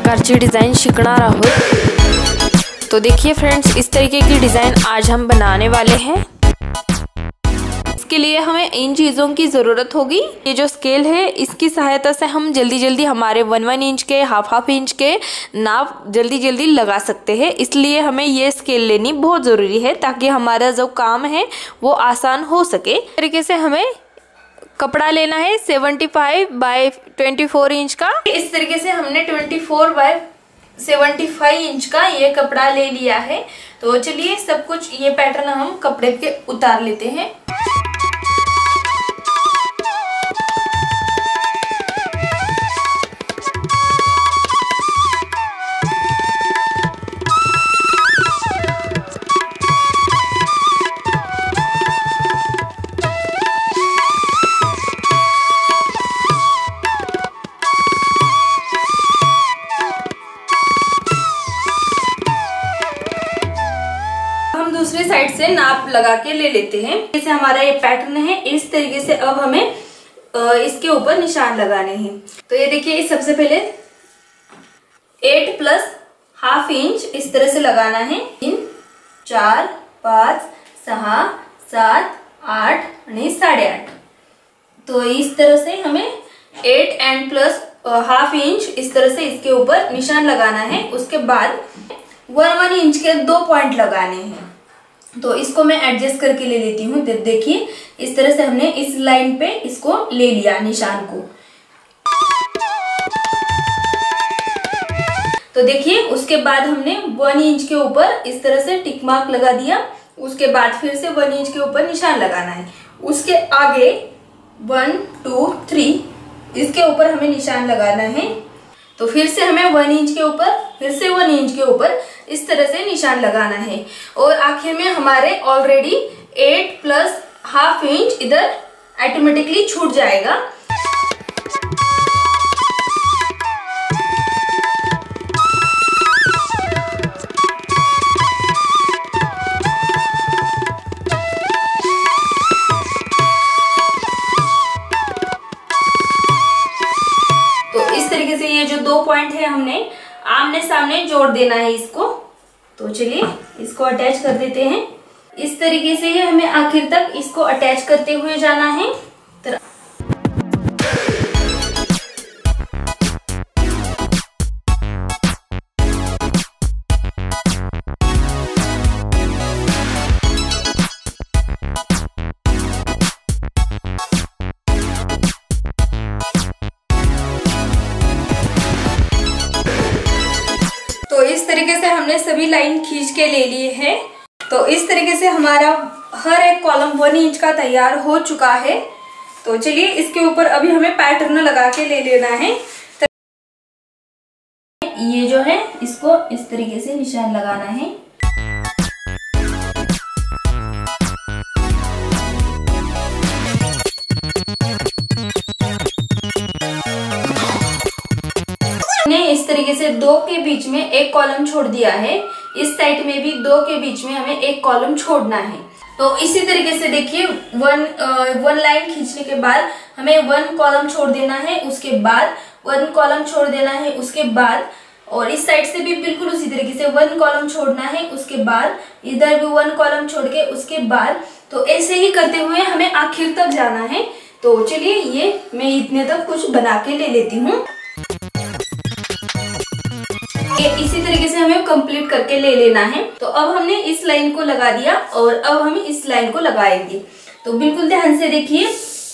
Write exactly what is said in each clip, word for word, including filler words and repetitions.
प्रकारची डिज़ाइन शिकणार आहोत। तो देखिए फ्रेंड्स, इस तरीके की डिज़ाइन आज हम बनाने वाले हैं। इसके लिए हमें इन चीज़ों की ज़रूरत होगी। ये जो स्केल है इसकी सहायता से हम जल्दी जल्दी हमारे वन वन इंच के हाफ हाफ इंच के नाप जल्दी जल्दी लगा सकते हैं। इसलिए हमें ये स्केल लेनी बहुत ज़रूरी है ताकि हमारा जो काम है वो आसान हो सके। इस तरीके से हमें कपड़ा लेना है पचहत्तर बाय चौबीस इंच का। इस तरीके से हमने चौबीस बाय पचहत्तर इंच का ये कपड़ा ले लिया है। तो चलिए सब कुछ ये पैटर्न हम कपड़े के उतार लेते हैं। दूसरी साइड से नाप लगा के ले लेते हैं। जैसे हमारा ये पैटर्न है, इस तरीके से अब हमें इसके ऊपर निशान लगाने हैं। तो ये देखिए, सबसे पहले एट प्लस हाफ इंच इस तरह से लगाना है। तीन, चार, पाँच, सहा, सात, आठ आणि साढ़े आठ। तो इस तरह से हमें eight and plus half inch इस तरह से इसके ऊपर निशान लगाना है। उसके बाद वन वन इंच के दो पॉइंट लगाने हैं। तो इसको मैं एडजस्ट करके ले लेती हूँ। देखिए, इस तरह से हमने इस लाइन पे इसको ले लिया निशान को। तो देखिए, उसके बाद हमने वन इंच के ऊपर इस तरह से टिक मार्क लगा दिया। उसके बाद फिर से वन इंच के ऊपर निशान लगाना है। उसके आगे वन टू थ्री इसके ऊपर हमें निशान लगाना है। तो फिर से हमें वन इंच के ऊपर, फिर से वन इंच के ऊपर इस तरह से निशान लगाना है। और आखिर में हमारे already eight plus half inch इधर ऑटोमेटिकली छूट जाएगा। से ये जो दो पॉइंट है हमने आमने सामने जोड़ देना है इसको। तो चलिए इसको अटैच कर देते हैं। इस तरीके से ये हमें आखिर तक इसको अटैच करते हुए जाना है। तो इस तरीके से हमने सभी लाइन खींच के ले लिए हैं। तो इस तरीके से हमारा हर एक कॉलम वन इंच का तैयार हो चुका है। तो चलिए इसके ऊपर अभी हमें पैटर्न लगा के ले लेना है। ये जो है इसको इस तरीके से निशान लगाना है। इस तरीके से दो के बीच में एक कॉलम छोड़ दिया है। इस साइड में भी दो के बीच में हमें एक कॉलम छोड़ना है। तो इसी तरीके से देखिए, वन वन लाइन खींचने के बाद हमें वन कॉलम छोड़ देना है। उसके बाद वन कॉलम छोड़ देना है। उसके बाद और इस साइड से भी बिल्कुल उसी तरीके से वन कॉलम छोड़ना है। उसके बाद इधर भी वन कॉलम छोड़ के उसके बाद, तो ऐसे ही करते हुए हमें आखिर तक जाना है। तो चलिए ये मैं इतने तक कुछ बना के ले लेती हूँ। इसी तरीके से हमें कंप्लीट करके ले लेना है। तो अब हमने इस लाइन को लगा दिया और अब हम इस लाइन को लगाएंगे। तो बिल्कुल ध्यान से देखिए,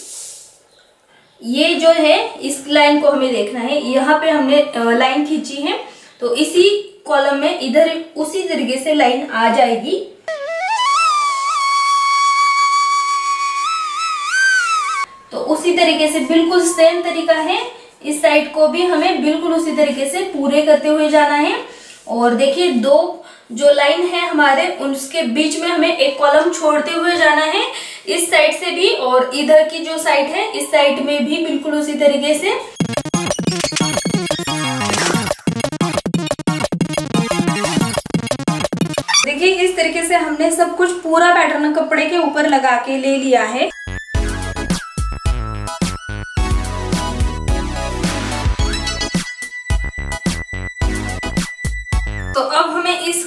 ये जो है इस लाइन को हमें देखना है। यहाँ पे हमने लाइन खींची है, तो इसी कॉलम में इधर उसी तरीके से लाइन आ जाएगी। तो उसी तरीके से बिल्कुल सेम तरीका है। इस साइड को भी हमें बिल्कुल उसी तरीके से पूरे करते हुए जाना है। और देखिए, दो जो लाइन है हमारे उसके बीच में हमें एक कॉलम छोड़ते हुए जाना है। इस साइड से भी और इधर की जो साइड है इस साइड में भी बिल्कुल उसी तरीके से। देखिए, इस तरीके से हमने सब कुछ पूरा पैटर्न कपड़े के ऊपर लगा के ले लिया है।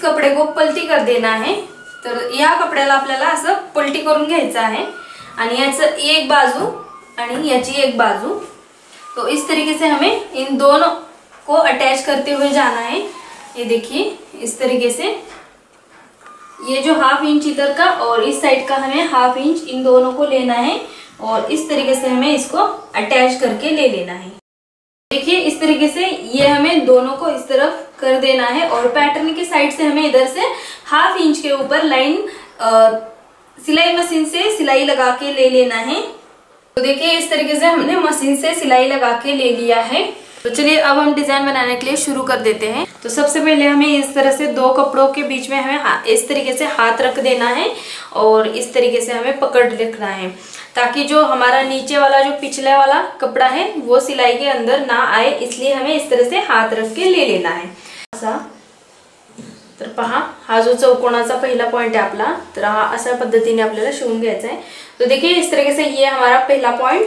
कपडे को पलटी कर देना आहे। तर या कपड्याला आपल्याला असं पलटी करून घ्यायचं आहे आणि याचं एक बाजू आणि याची एक बाजू, तो इस तरीके से हमें इन दोनों को अटैच करते हुए जाना है। ये देखिए इस तरीके से ये जो हाफ इंच इधर का और इस साइड का हमें हाफ इंच इन दोनों को लेना है और इस तरीके से हमें इसको अटैच करके ले लेना है। देखिए इस तरीके से ये हमें दोनों को इस तरफ कर देना है और पैटर्न के साइड से हमें इधर से हाफ इंच के ऊपर लाइन सिलाई मशीन से सिलाई लगा के ले लेना है। तो देखिए इस तरीके से हमने मशीन से सिलाई लगा के ले लिया है। तो चलिए अब हम डिजाइन बनाने के लिए शुरू कर देते हैं। तो सबसे पहले हमें इस तरह से दो कपड़ों के बीच में हमें इस तरीके से हाथ रख देना है और इस तरीके से हमें पकड़ रखना है, ताकि जो हमारा नीचे वाला जो पिछले वाला कपड़ा है वो सिलाई के अंदर ना आए, इसलिए हमें इस तरह से हाथ रख के ले लेना है। असा तर पहा हा जो चौकोनाचा पहिला पॉइंट आहे आपला, तर हा अशा पद्धतीने आपल्याला शिवून घ्यायचा है। तो देखिए इस तरीके से ये हमारा पहला पॉइंट,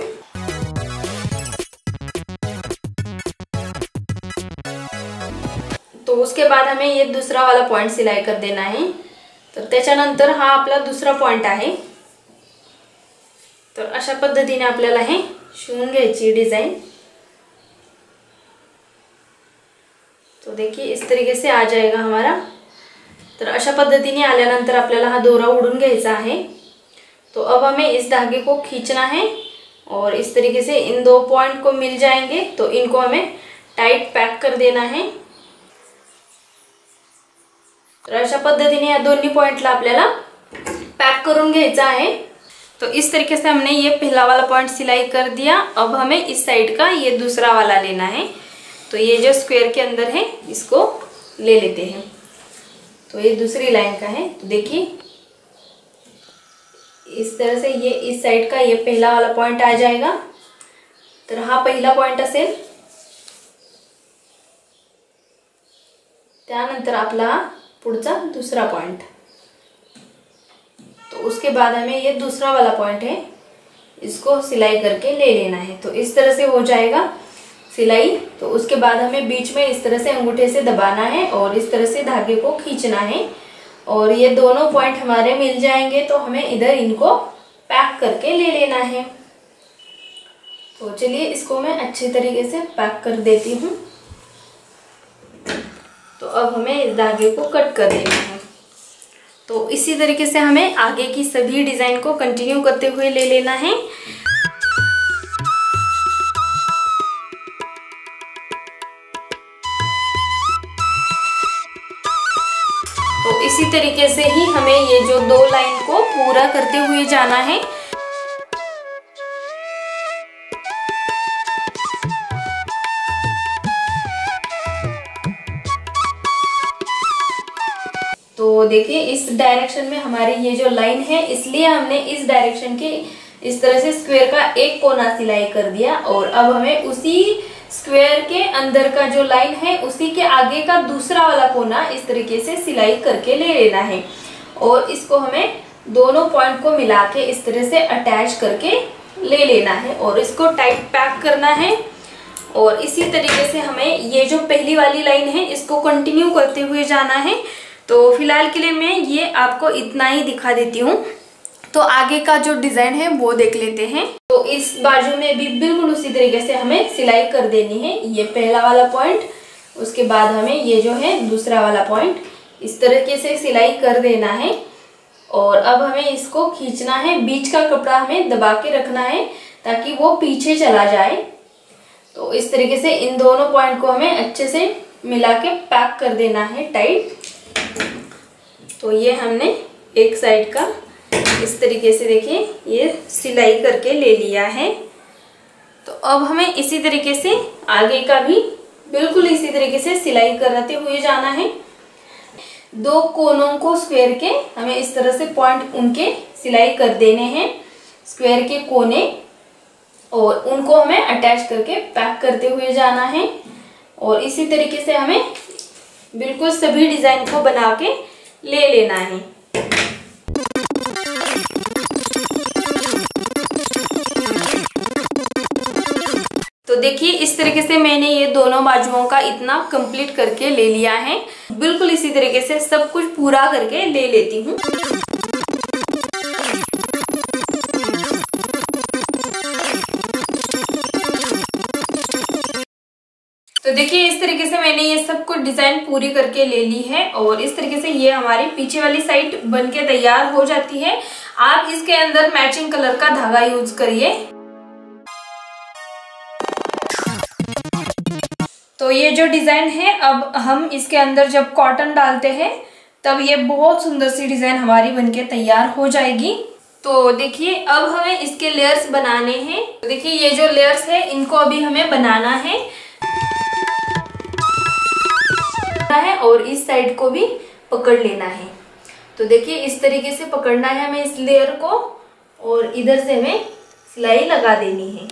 तो उसके बाद हमें ये दूसरा वाला पॉइंट सिलाई कर देना है। तर त्याच्यानंतर हा आपला दुसरा पॉइंट आहे। तर अशा पद्धतीने आपल्याला हे शिवून घ्यायची डिजाइन। तो देखिए इस तरीके से आ जाएगा हमारा। तर अशा पद्धतीने आल्यानंतर आपल्याला हा दोरा ओढून घ्यायचा आहे। तो अब हमें इस धागे को खींचना है और इस तरीके से इन दो पॉइंट को मिल जाएंगे, तो इनको हमें टाइट पैक कर देना है। तर अशा पद्धतीने या दोन्ही पॉइंटला आपल्याला पैक करून घ्यायचा आहे। तो इस तरीके से हमने ये पहला वाला पॉइंट सिलाई कर दिया। अब हमें इस साइड का ये दूसरा वाला लेना है। तो ये जो स्क्वायर के अंदर है इसको ले लेते हैं। तो ये दूसरी लाइन का है। तो देखिए इस तरह से ये इस साइड का ये पहला वाला पॉइंट आ जाएगा। तर हा पहिला पॉइंट असेल, त्यानंतर आपला पुढचा दूसरा पॉइंट, तो उसके बाद हमें ये दूसरा वाला पॉइंट है इसको सिलाई करके ले लेना है। तो इस तरह से हो जाएगा सिलाई। तो उसके बाद हमें बीच में इस तरह से अंगूठे से दबाना है और इस तरह से धागे को खींचना है और ये दोनों पॉइंट हमारे मिल जाएंगे, तो हमें इधर इनको पैक करके ले लेना है। तो चलिए इसको मैं अच्छे तरीके से पैक कर देती हूँ। तो अब हमें इस धागे को कट कर देना है। तो इसी तरीके से हमें आगे की सभी डिजाइन को कंटिन्यू करते हुए ले लेना है। तो इसी तरीके से ही हमें ये जो दो लाइन को पूरा करते हुए जाना है। तो देखिए इस डायरेक्शन में हमारी ये जो लाइन है, इसलिए हमने इस डायरेक्शन के इस तरह से स्क्वायर का एक कोना सिलाई कर दिया और अब हमें उसी स्क्वायर के अंदर का जो लाइन है उसी के आगे का दूसरा वाला कोना इस तरीके से सिलाई करके ले लेना है और इसको हमें दोनों पॉइंट को मिला के इस तरह से अटैच करके ले लेना है और इसको टाइट पैक करना है। और इसी तरीके से हमें ये जो पहली वाली लाइन है इसको कंटिन्यू करते हुए जाना है। तो फिलहाल के लिए मैं ये आपको इतना ही दिखा देती हूँ। तो आगे का जो डिजाइन है वो देख लेते हैं। तो इस बाजू में भी बिल्कुल उसी तरीके से हमें सिलाई कर देनी है। ये पहला वाला पॉइंट, उसके बाद हमें ये जो है दूसरा वाला पॉइंट इस तरीके से सिलाई कर देना है और अब हमें इसको खींचना है। बीच का कपड़ा हमें दबा के रखना है ताकि वो पीछे चला जाए। तो इस तरीके से इन दोनों पॉइंट को हमें अच्छे से मिला के पैक कर देना है टाइट। तो ये हमने एक साइड का इस तरीके से देखिए ये सिलाई करके ले लिया है। तो अब हमें इसी तरीके से आगे का भी बिल्कुल इसी तरीके से सिलाई करते हुए जाना है। दो कोनों को स्क्वायर के हमें इस तरह से पॉइंट उनके सिलाई कर देने हैं, स्क्वायर के कोने, और उनको हमें अटैच करके पैक करते हुए जाना है। और इसी तरीके से हमें बिल्कुल सभी डिजाइन को बना के ले लेना है। तो तो देखिए इस तरीके से मैंने ये दोनों बाजुओं का इतना कंप्लीट करके ले लिया है। बिल्कुल इसी तरीके से सब कुछ पूरा करके ले लेती हूँ। तो देखिए इस तरीके से मैंने ये सब कुछ डिजाइन पूरी करके ले ली है और इस तरीके से ये हमारी पीछे वाली साइड बनके तैयार हो जाती है। आप इसके अंदर मैचिंग कलर का धागा यूज करिए। तो ये जो डिजाइन है, अब हम इसके अंदर जब कॉटन डालते हैं तब ये बहुत सुंदर सी डिजाइन हमारी बनके तैयार हो जाएगी। तो देखिए अब हमें इसके लेयर्स बनाने हैं। तो देखिए ये जो लेयर्स है इनको अभी हमें बनाना है है और इस साइड को भी पकड़ लेना है। तो देखिए इस तरीके से पकड़ना है हमें इस लेयर को और इधर से हमें सिलाई लगा देनी है।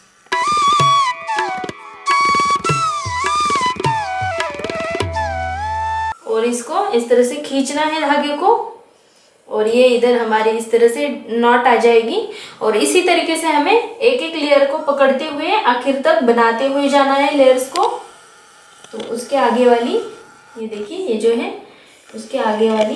और इसको इस तरह से खींचना है धागे को और ये इधर हमारे इस तरह से नॉट आ जाएगी। और इसी तरीके से हमें एक एक लेयर को पकड़ते हुए आखिर तक बनाते हुए जाना है लेयर्स को। तो उसके आगे वाली ये देखिए ये जो है उसके आगे वाली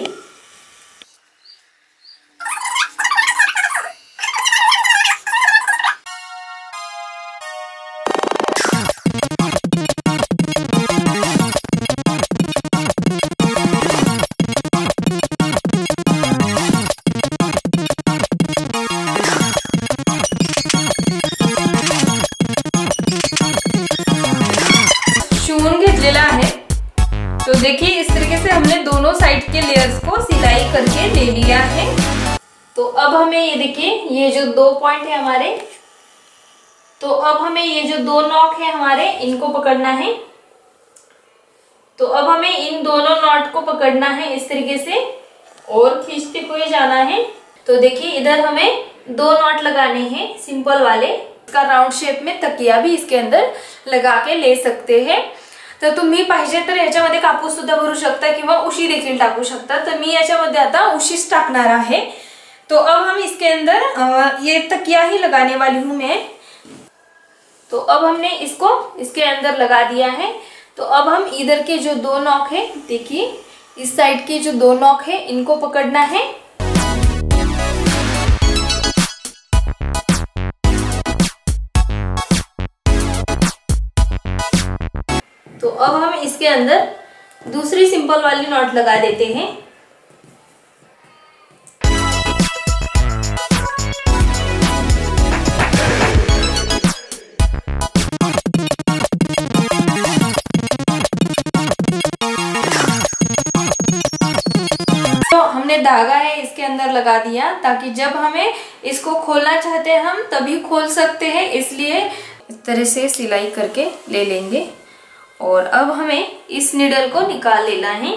शून घेतलेला आहे। तो देखिए इस तरीके से हमने दोनों साइड के लेयर्स को सिलाई करके ले लिया है। तो अब हमें ये देखिए ये जो दो पॉइंट है हमारे, तो अब हमें ये जो दो नॉक है हमारे इनको पकड़ना है। तो अब हमें इन दोनों नॉट को पकड़ना है इस तरीके से और खींचते हुए जाना है। तो देखिए इधर हमें दो नॉट लगाने हैं सिंपल वाले। इसका राउंड शेप में तकिया भी इसके अंदर लगा के ले सकते हैं। तर तुम्ही पाहिजे तर याच्यामध्ये कापूस सुद्धा भरू शकता किंवा उशी देखील टाकू शकता। तर मी याच्यामध्ये आता उशीच टाकणार आहे। तो अब हम इसके अंदर ये तकिया ही लगाने वाली हूँ मैं। तो अब हमने इसको इसके अंदर लगा दिया है। तो अब हम इधर के जो दो नॉक है, देखिए इस साइड के जो दो नॉक है इनको पकड़ना है। तो अब हम इसके अंदर दूसरी सिंपल वाली नॉट लगा देते हैं। तो हमने धागा है इसके अंदर लगा दिया ताकि जब हमें इसको खोलना चाहते हैं हम तभी खोल सकते हैं, इसलिए इस तरह से सिलाई करके ले लेंगे। और अब हमें इस निडल को निकाल लेना है।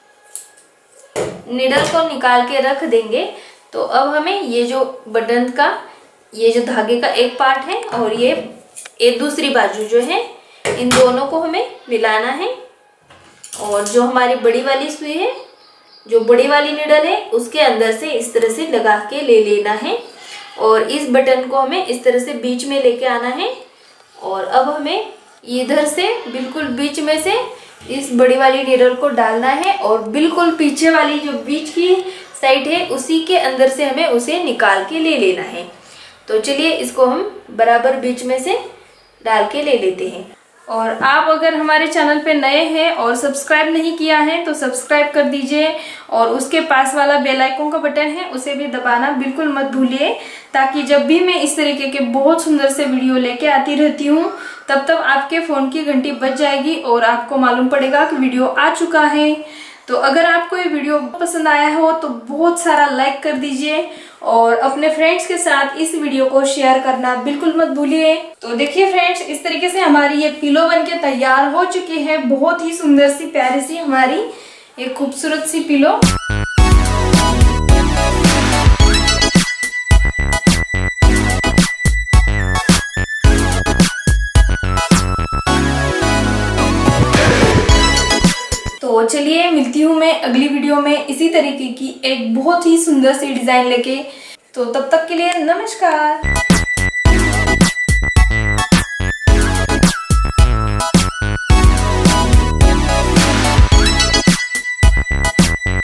निडल को निकाल के रख देंगे। तो अब हमें ये जो बटन का ये जो धागे का एक पार्ट है और ये एक दूसरी बाजू जो है इन दोनों को हमें मिलाना है। और जो हमारी बड़ी वाली सुई है, जो बड़ी वाली निडल है, उसके अंदर से इस तरह से लगा के ले लेना है। और इस बटन को हमें इस तरह से बीच में लेके आना है। और अब हमें इधर से बिल्कुल बीच में से इस बड़ी वाली निडल को डालना है और बिल्कुल पीछे वाली जो बीच की साइड है उसी के अंदर से हमें उसे निकाल के ले लेना है। तो चलिए इसको हम बराबर बीच में से डाल के ले लेते हैं। और आप अगर हमारे चैनल पे नए हैं और सब्सक्राइब नहीं किया है तो सब्सक्राइब कर दीजिए और उसके पास वाला बेल आइकन का बटन है उसे भी दबाना बिल्कुल मत भूलिए, ताकि जब भी मैं इस तरीके के बहुत सुंदर से वीडियो लेके आती रहती हूँ तब तक आपके फोन की घंटी बज जाएगी और आपको मालूम पड़ेगा कि वीडियो आ चुका है। तो अगर आपको ये वीडियो पसंद आया हो तो बहुत सारा लाइक कर दीजिए और अपने फ्रेंड्स के साथ इस वीडियो को शेयर करना बिल्कुल मत भूलिए। तो देखिए फ्रेंड्स, इस तरीके से हमारी ये पिलो बनके तैयार हो चुकी है। बहुत ही सुंदर सी प्यारी सी हमारी एक खूबसूरत सी पिलो। तो चलिए मिलती हूँ मैं अगली वीडियो में इसी तरीके की एक बहुत ही सुंदर सी डिजाइन लेके। तो तब तक के लिए नमस्कार।